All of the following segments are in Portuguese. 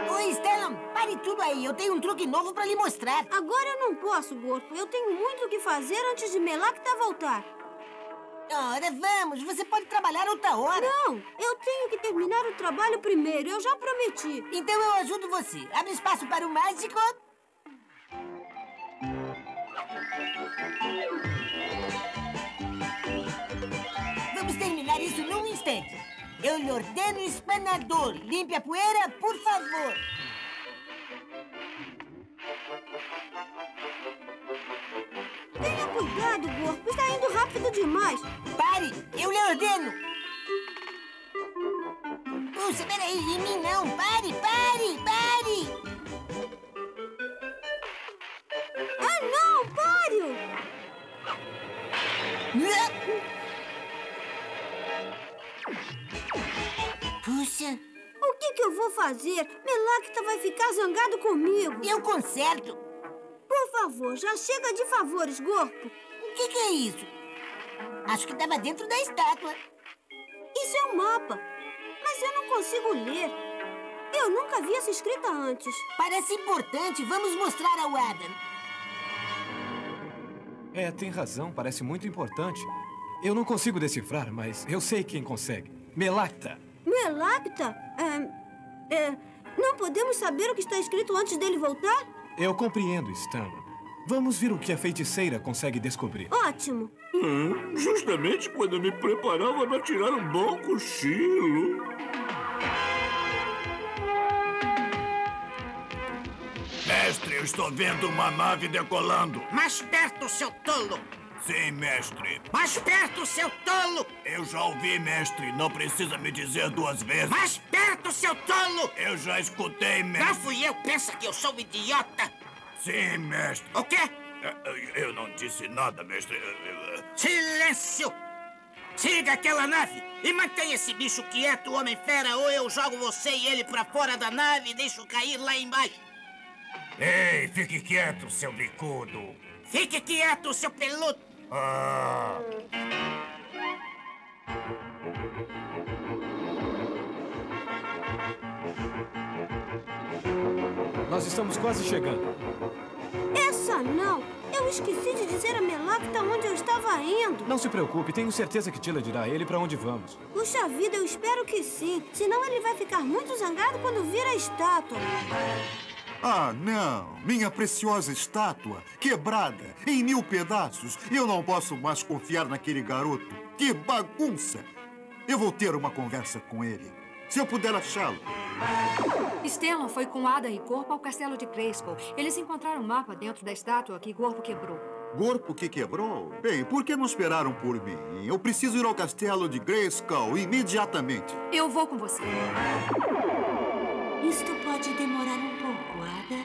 Oi, Stellan, pare tudo aí. Eu tenho um truque novo pra lhe mostrar. Agora eu não posso, Gorpo. Eu tenho muito o que fazer antes de Melacta voltar. Ora, vamos. Você pode trabalhar outra hora. Não, eu tenho que terminar o trabalho primeiro. Eu já prometi. Então eu ajudo você. Abre espaço para o mágico. Vamos terminar isso num instante. Eu lhe ordeno espanador. Limpe a poeira, por favor. Tenha cuidado, Gorpo. Está indo rápido demais. Pare, eu lhe ordeno. Puxa, peraí, em mim não. Pare. Ah, não, pare! Puxa, O que eu vou fazer? Melacta vai ficar zangado comigo. eu conserto. Por favor, já chega de favores, Gorpo. O que é isso? Acho que estava dentro da estátua. Isso é um mapa, mas eu não consigo ler. Eu nunca vi essa escrita antes. Parece importante. Vamos mostrar ao Adam. É, tem razão. Parece muito importante. Eu não consigo decifrar, mas eu sei quem consegue. Melacta. Melacta? Não podemos saber o que está escrito antes dele voltar? Eu compreendo, Stan. Vamos ver o que a feiticeira consegue descobrir. Ótimo. Justamente quando eu me preparava para tirar um bom cochilo. Mestre, eu estou vendo uma nave decolando. Mais perto, seu tolo! Sim, mestre. Mais perto, seu tolo! Eu já ouvi, mestre. Não precisa me dizer duas vezes. Mais perto, seu tolo! Eu já escutei, Não mestre. fui eu, pensa que eu sou um idiota! Sim, mestre. O quê? Eu não disse nada, mestre. Silêncio! Siga aquela nave e mantenha esse bicho quieto, Homem-Fera, ou eu jogo você e ele pra fora da nave e deixo cair lá embaixo. Ei, fique quieto, seu bicudo. Fique quieto, seu peludo! Ah. Nós estamos quase chegando. Essa não. Eu esqueci de dizer a Melacta onde eu estava indo. Não se preocupe, tenho certeza que Tila dirá a ele para onde vamos. Puxa vida, eu espero que sim. Senão ele vai ficar muito zangado quando vir a estátua. Ah, não! Minha preciosa estátua, quebrada em 1000 pedaços. Eu não posso mais confiar naquele garoto. Que bagunça! Eu vou ter uma conversa com ele. Se eu puder achá-lo. Stellan foi com Ada e Gorpo ao castelo de Grayskull. Eles encontraram um mapa dentro da estátua que Gorpo quebrou. Gorpo que quebrou? Bem, por que não esperaram por mim? Eu preciso ir ao castelo de Grayskull imediatamente. Eu vou com você. Isto pode demorar um pouco, Ada.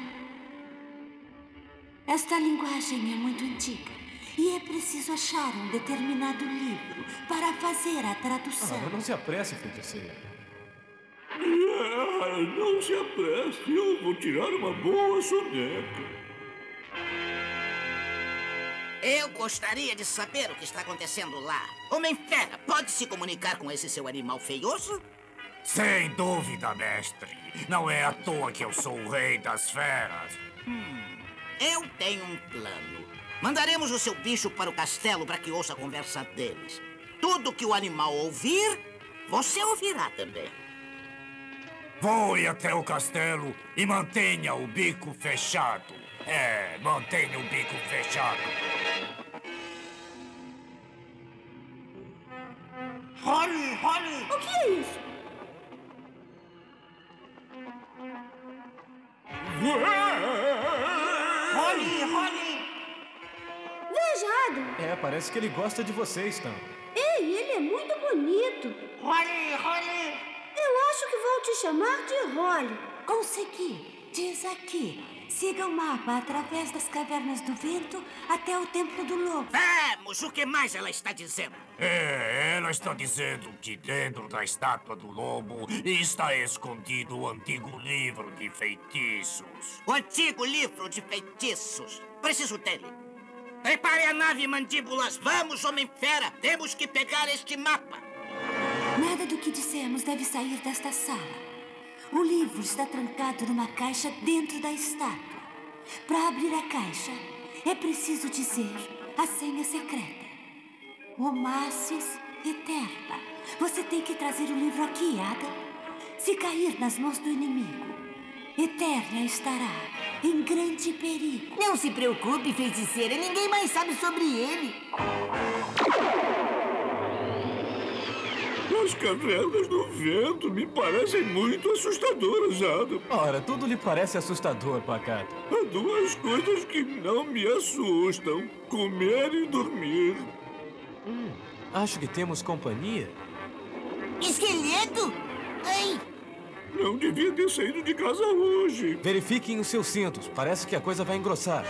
Esta linguagem é muito antiga e é preciso achar um determinado livro para fazer a tradução. Não se apresse, feiticeira. Não se apresse, eu vou tirar uma boa soneca. Eu gostaria de saber o que está acontecendo lá. Homem-Fera, pode se comunicar com esse seu animal feioso? Sem dúvida, mestre. Não é à toa que eu sou o rei das feras. Eu tenho um plano. Mandaremos o seu bicho para o castelo para que ouça a conversa deles. Tudo que o animal ouvir, você ouvirá também. Voe até o castelo e mantenha o bico fechado. Mantenha o bico fechado. Holly, Holly! O que é isso? Holly, Holly! Veja, Adam. Parece que ele gosta de você, Stan. Ei, ele é muito bonito. Holly, Holly! Eu acho que vou te chamar de Holly. Consegui. Diz aqui. Siga o mapa através das cavernas do vento até o Templo do Lobo. Vamos! O que mais ela está dizendo? Ela está dizendo que dentro da estátua do lobo está escondido o antigo livro de feitiços. O antigo livro de feitiços. Preciso dele. Prepare a nave, mandíbulas. Vamos, Homem-Fera. Temos que pegar este mapa. Nada do que dissemos deve sair desta sala. O livro está trancado numa caixa dentro da estátua. Para abrir a caixa, é preciso dizer a senha secreta. Omácios Eterna. Você tem que trazer o livro aqui, Ada. Se cair nas mãos do inimigo, Eterna estará em grande perigo. Não se preocupe, feiticeira. Ninguém mais sabe sobre ele. As cavernas do vento me parecem muito assustadoras, Adam. Ora, tudo lhe parece assustador, Pacato. Há duas coisas que não me assustam: comer e dormir. Acho que temos companhia. Esqueleto? Ai! Não devia ter saído de casa hoje. Verifiquem os seus cintos. Parece que a coisa vai engrossar.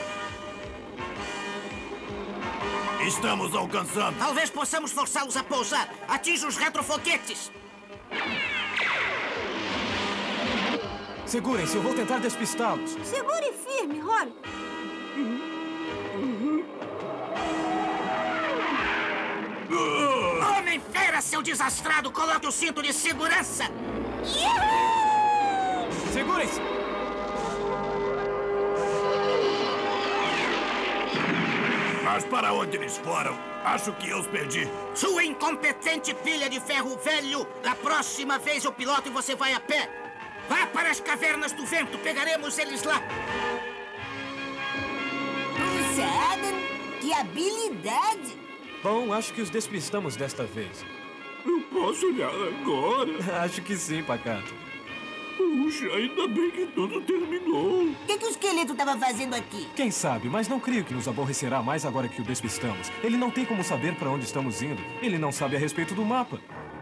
Estamos alcançando. Talvez possamos forçá-los a pousar. Atinja os retrofoguetes. Segurem-se, eu vou tentar despistá-los. Segure firme, Ron. Homem-fera, seu desastrado! Coloque o cinto de segurança! Segurem-se! Mas para onde eles foram? Acho que eu os perdi. Sua incompetente pilha de ferro velho! Da próxima vez eu piloto e você vai a pé. Vá para as cavernas do vento, pegaremos eles lá. Puxa, Adam, que habilidade! Bom, acho que os despistamos desta vez. Eu posso olhar agora? Acho que sim, Pacato. Puxa, ainda bem que tudo terminou. O que o esqueleto estava fazendo aqui? Quem sabe, mas não creio que nos aborrecerá mais agora que o despistamos. Ele não tem como saber para onde estamos indo. Ele não sabe a respeito do mapa.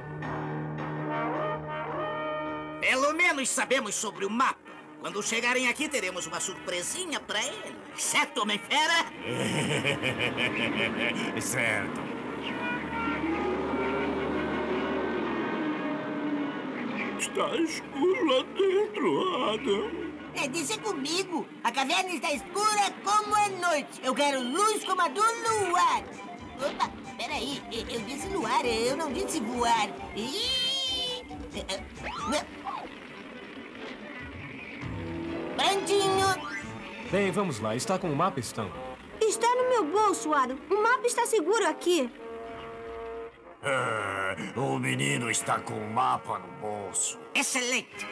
Pelo menos sabemos sobre o mapa. Quando chegarem aqui, teremos uma surpresinha para eles. Certo, Homem-Fera? Certo. Está escuro lá dentro, Adam. Deixa comigo. A caverna está escura como a noite. Eu quero luz como a do luar. Opa, peraí. Eu disse luar, eu não disse voar. Prontinho. Bem, vamos lá. Está com o mapa, Stan? Está no meu bolso, Adam. O mapa está seguro aqui. O menino está com o mapa no bolso. Excelente.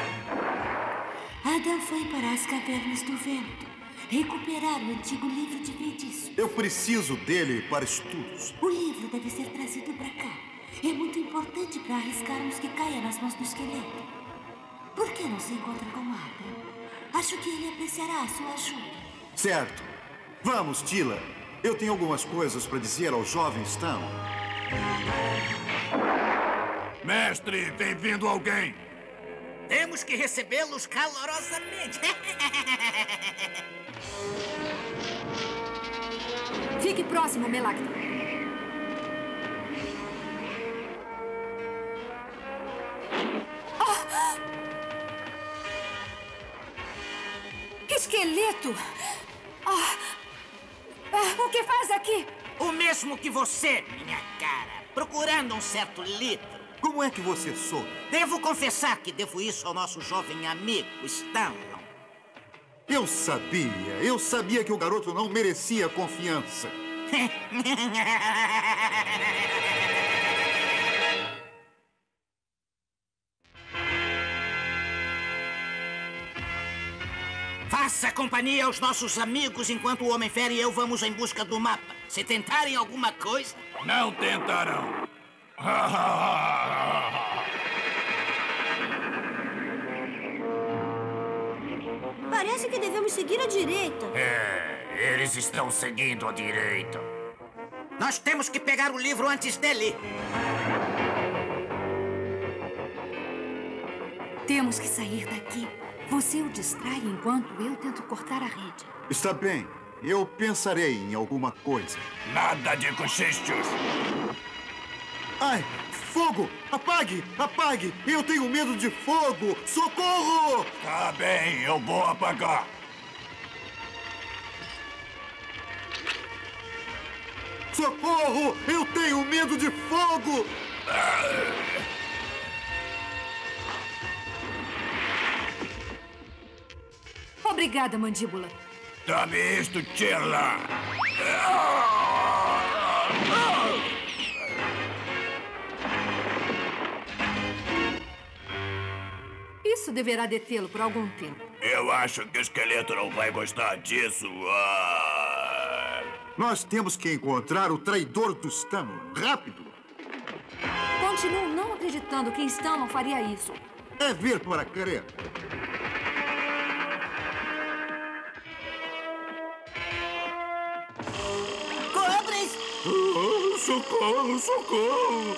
Adam foi para as cavernas do vento recuperar o antigo livro de feitiço. Eu preciso dele para estudos. O livro deve ser trazido para cá. É muito importante para arriscarmos que caia nas mãos do esqueleto. Por que não se encontra com Adam? Acho que ele apreciará a sua ajuda. Certo. Vamos, Tila. Eu tenho algumas coisas para dizer ao jovem Stan. Mestre, tem vindo alguém. Temos que recebê-los calorosamente. Fique próximo, Melacta. Esqueleto! O que faz aqui? O mesmo que você, minha cara. Procurando um certo livro. Como é que você soube? Devo confessar que devo isso ao nosso jovem amigo, Stanley. Eu sabia que o garoto não merecia confiança. Faça companhia aos nossos amigos enquanto o Homem-Fera e eu vamos em busca do mapa. Se tentarem alguma coisa... Não tentarão. Parece que devemos seguir à direita. Eles estão seguindo à direita. Nós temos que pegar o livro antes dele. Temos que sair daqui. Você o distrai enquanto eu tento cortar a rede. Está bem. Eu pensarei em alguma coisa. Nada de cochichos. Ai, fogo! Apague! Apague! Eu tenho medo de fogo! Socorro! Tá bem, eu vou apagar. Socorro! Eu tenho medo de fogo! Obrigada, Mandíbula. Dá-me isto, Tila. Isso deverá detê-lo por algum tempo. Eu acho que o esqueleto não vai gostar disso. Nós temos que encontrar o traidor do Stanley. Rápido! Continuo não acreditando que Stanley faria isso. É ver para crer. Cobras! Socorro, socorro!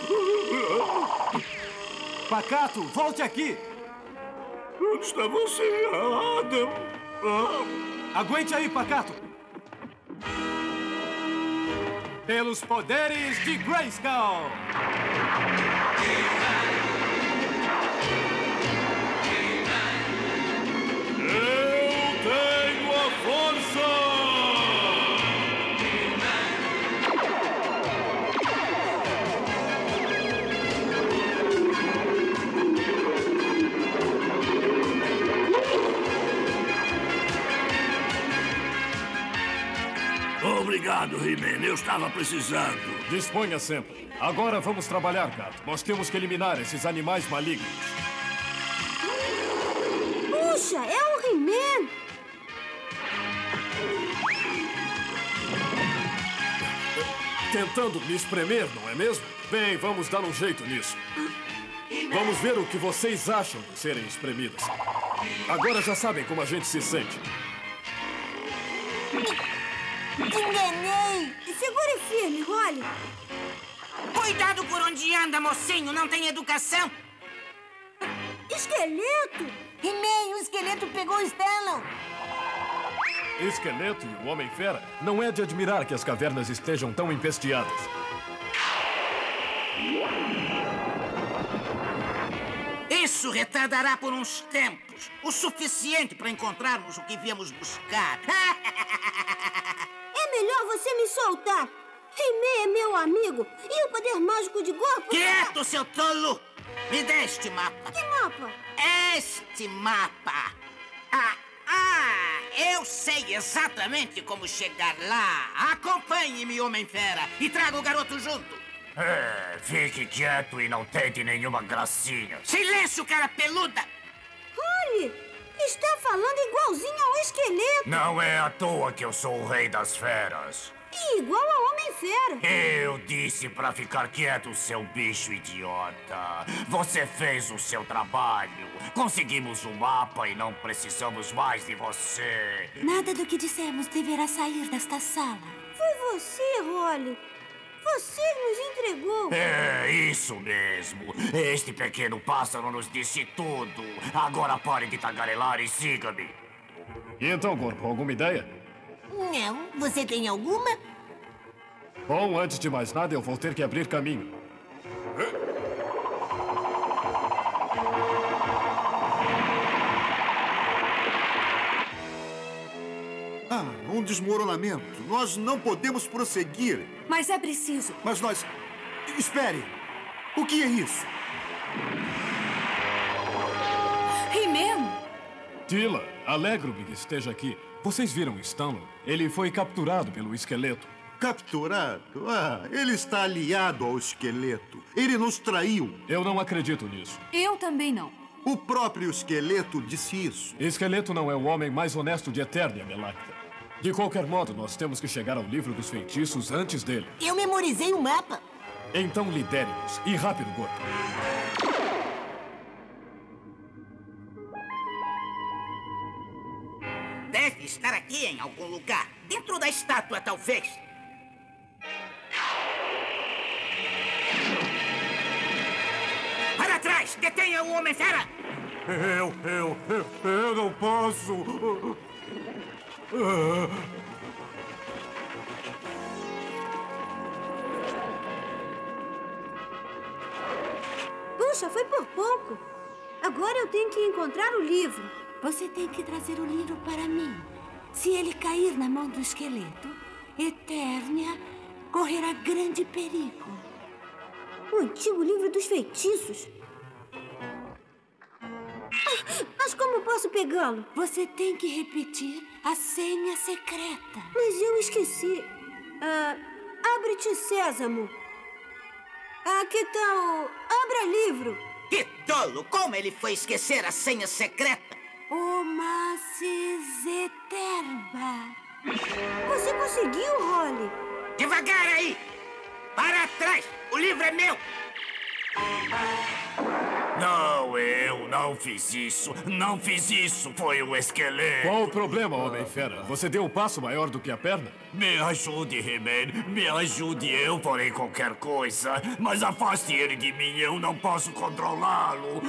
Pacato, volte aqui! Onde está você, Adam? Aguente aí, Pacato! Pelos poderes de Grayskull! Eu tenho a força! Obrigado, He-Man. Eu estava precisando. Disponha sempre. Agora vamos trabalhar, gato. Nós temos que eliminar esses animais malignos. Puxa, é o He-Man! Tentando me espremer, não é mesmo? Bem, vamos dar um jeito nisso. Vamos ver o que vocês acham de serem espremidas. Agora já sabem como a gente se sente. Enganei! Segure firme, Holly. Cuidado por onde anda, mocinho. Não tem educação. Esqueleto! He-Man, o esqueleto pegou o Stanley! Esqueleto e o Homem-Fera, não é de admirar que as cavernas estejam tão empesteadas. Isso retardará por uns tempos. O suficiente para encontrarmos o que viemos buscar. É melhor você me soltar. He-Man é meu amigo. E o poder mágico de Gorpo... Quieto, seu tolo! Me dê este mapa. Que mapa? Este mapa. Eu sei exatamente como chegar lá. Acompanhe-me, Homem-Fera, e traga o garoto junto. Fique quieto e não tente nenhuma gracinha. Silêncio, cara peluda! Holly, está falando igualzinho ao esqueleto. Não é à toa que eu sou o rei das feras. E igual ao Homem-Fera. Eu disse pra ficar quieto, seu bicho idiota. Você fez o seu trabalho. Conseguimos o mapa e não precisamos mais de você. Nada do que dissemos deverá sair desta sala. Foi você, Holly. Você nos entregou. É isso mesmo. Este pequeno pássaro nos disse tudo. Agora pare de tagarelar e siga-me. E então, Gorpo, alguma ideia? Não, você tem alguma? Bom, antes de mais nada, eu vou ter que abrir caminho. Um desmoronamento. Nós não podemos prosseguir. Mas é preciso. Mas nós... Espere! O que é isso? He-Man! Tila, alegro-me que esteja aqui. Vocês viram Stanley? Ele foi capturado pelo esqueleto. Capturado? Ele está aliado ao esqueleto. Ele nos traiu. Eu não acredito nisso. Eu também não. O próprio esqueleto disse isso. Esqueleto não é o homem mais honesto de Eternia, Melacta. De qualquer modo, nós temos que chegar ao livro dos feitiços antes dele. Eu memorizei o mapa. Então lidere-nos. E rápido, Gorpo. Deve estar aqui em algum lugar. Dentro da estátua, talvez. Para trás! Detenha o Homem-Fera! Eu não posso. Puxa, foi por pouco. Agora eu tenho que encontrar o livro. Você tem que trazer o livro para mim. Se ele cair na mão do esqueleto, Eternia correrá grande perigo. O antigo livro dos feitiços. Mas como posso pegá-lo? Você tem que repetir a senha secreta. Mas eu esqueci. Abre-te, Sésamo. Que tal Abra livro? Que tolo! Como ele foi esquecer a senha secreta? Omassis Eterba. Você conseguiu, Holly? Devagar aí! Para trás! O livro é meu! Não, eu não fiz isso. Não fiz isso. Foi o esqueleto. Qual o problema, Homem-Fera? Você deu um passo maior do que a perna? Me ajude, He-Man. Me ajude. Eu farei qualquer coisa. Mas afaste ele de mim. Eu não posso controlá-lo.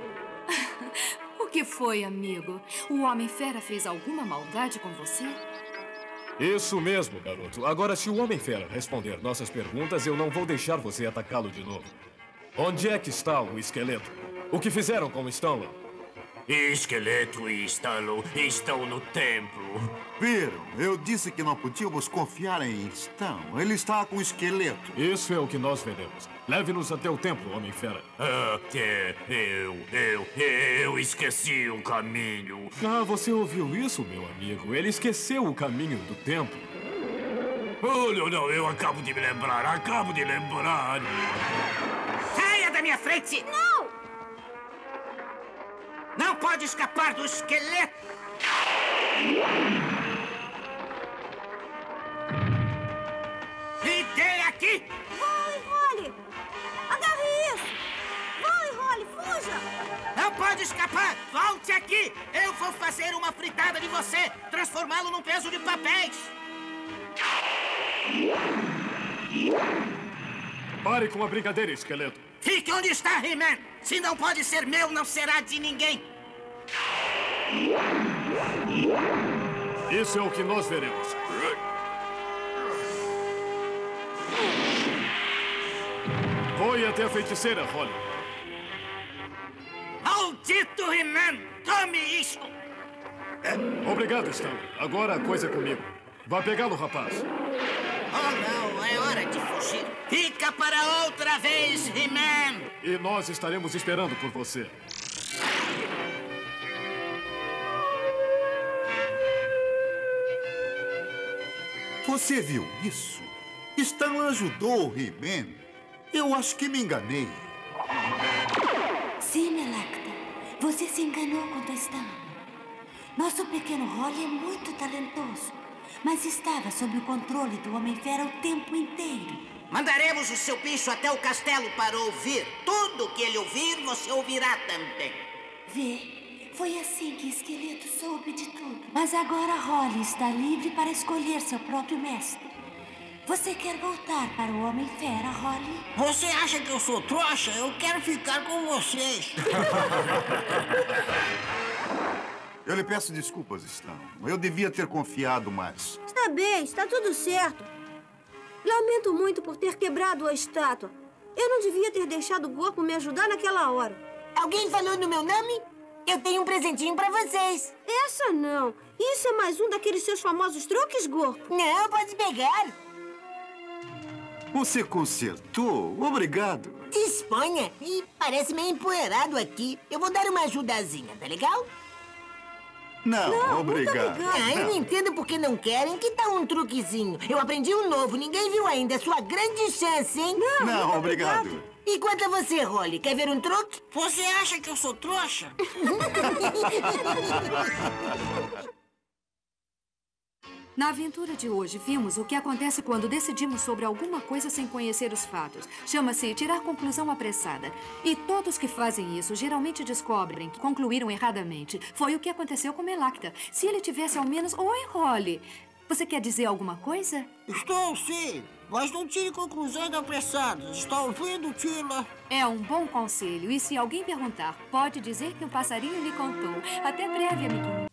O que foi, amigo? O Homem-Fera fez alguma maldade com você? Isso mesmo, garoto. Agora, se o Homem-Fera responder nossas perguntas, eu não vou deixar você atacá-lo de novo. Onde é que está o esqueleto? O que fizeram com Stanley? Esqueleto e Stanley estão no templo. Viram? Eu disse que não podíamos confiar em Stan. Ele está com o esqueleto. Isso é o que nós veremos. Leve-nos até o templo, Homem-Fera. Eu esqueci o caminho. Você ouviu isso, meu amigo? Ele esqueceu o caminho do templo. Oh, não, eu acabo de me lembrar. Saia da minha frente! Não! Não pode escapar do esqueleto! Me dê aqui! Voe, Holly! Agarre isso! Voe, Holly, fuja! Não pode escapar! Volte aqui! Eu vou fazer uma fritada de você! Transformá-lo num peso de papéis! Pare com a brincadeira, esqueleto. Fique onde está, He-Man! Se não pode ser meu, não será de ninguém! Isso é o que nós veremos. Voe até a feiticeira, Holly. Maldito He-Man! Tome isto! Obrigado, Stanley. Agora a coisa é comigo. Vá pegá-lo, rapaz. Oh, não! É hora de fugir! Fica para outra vez, He-Man! E nós estaremos esperando por você. Você viu isso? Stan ajudou o He-Man. Eu acho que me enganei. Sim, Melacta. Você se enganou quanto a Stan. Nosso pequeno Holly é muito talentoso, mas estava sob o controle do Homem-Fera o tempo inteiro. Mandaremos o seu bicho até o castelo para ouvir. Tudo que ele ouvir, você ouvirá também. Vê, foi assim que Esqueleto soube de tudo. Mas agora Holly está livre para escolher seu próprio mestre. Você quer voltar para o Homem-Fera, Holly? Você acha que eu sou trouxa? Eu quero ficar com vocês. Eu lhe peço desculpas, Stan. Eu devia ter confiado mais. Está bem, está tudo certo. Lamento muito por ter quebrado a estátua. Eu não devia ter deixado o Gorpo me ajudar naquela hora. Alguém falou no meu nome? Eu tenho um presentinho pra vocês. Essa não. Isso é mais um daqueles seus famosos truques, Gorpo. Não, pode pegar. Você consertou? Obrigado. Disponha. Ih, parece meio empoeirado aqui. Eu vou dar uma ajudazinha, tá legal? Não, obrigado. Eu não entendo por que não querem. Que tal um truquezinho? Eu aprendi um novo, ninguém viu ainda. É sua grande chance, hein? Não, obrigado. E quanto a você, Holly? Quer ver um truque? Você acha que eu sou trouxa? Na aventura de hoje, vimos o que acontece quando decidimos sobre alguma coisa sem conhecer os fatos. Chama-se tirar conclusão apressada. E todos que fazem isso geralmente descobrem que concluíram erradamente. Foi o que aconteceu com Melacta. Se ele tivesse ao menos... Oi, Holly. Você quer dizer alguma coisa? Estou, sim. Mas não tire conclusões apressadas. Está ouvindo, Tila? É um bom conselho. E se alguém perguntar, pode dizer que um passarinho lhe contou. Até breve, amiguinho.